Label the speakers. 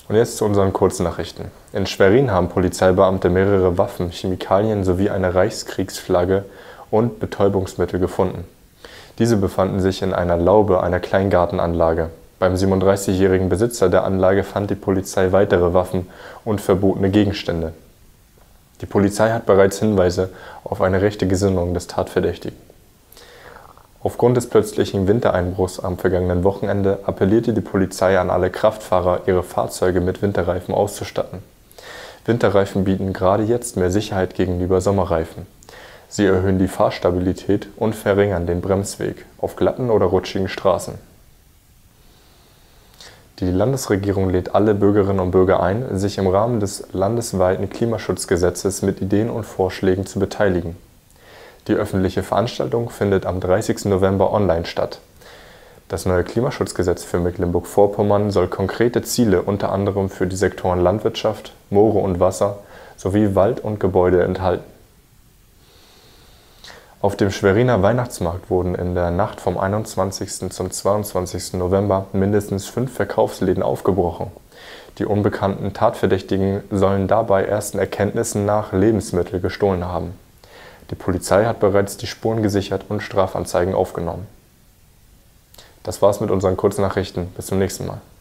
Speaker 1: Und jetzt zu unseren Kurznachrichten. In Schwerin haben Polizeibeamte mehrere Waffen, Chemikalien sowie eine Reichskriegsflagge und Betäubungsmittel gefunden. Diese befanden sich in einer Laube einer Kleingartenanlage. Beim 37-jährigen Besitzer der Anlage fand die Polizei weitere Waffen und verbotene Gegenstände. Die Polizei hat bereits Hinweise auf eine rechte Gesinnung des Tatverdächtigen. Aufgrund des plötzlichen Wintereinbruchs am vergangenen Wochenende appellierte die Polizei an alle Kraftfahrer, ihre Fahrzeuge mit Winterreifen auszustatten. Winterreifen bieten gerade jetzt mehr Sicherheit gegenüber Sommerreifen. Sie erhöhen die Fahrstabilität und verringern den Bremsweg auf glatten oder rutschigen Straßen. Die Landesregierung lädt alle Bürgerinnen und Bürger ein, sich im Rahmen des landesweiten Klimaschutzgesetzes mit Ideen und Vorschlägen zu beteiligen. Die öffentliche Veranstaltung findet am 30. November online statt. Das neue Klimaschutzgesetz für Mecklenburg-Vorpommern soll konkrete Ziele unter anderem für die Sektoren Landwirtschaft, Moore und Wasser sowie Wald und Gebäude enthalten. Auf dem Schweriner Weihnachtsmarkt wurden in der Nacht vom 21. zum 22. November mindestens 5 Verkaufsläden aufgebrochen. Die unbekannten Tatverdächtigen sollen dabei ersten Erkenntnissen nach Lebensmittel gestohlen haben. Die Polizei hat bereits die Spuren gesichert und Strafanzeigen aufgenommen. Das war's mit unseren Kurznachrichten. Bis zum nächsten Mal.